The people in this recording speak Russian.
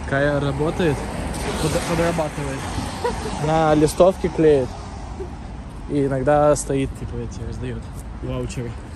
Кая работает, подрабатывает. Она листовки клеит. И иногда стоит, типа, эти раздает ваучеры.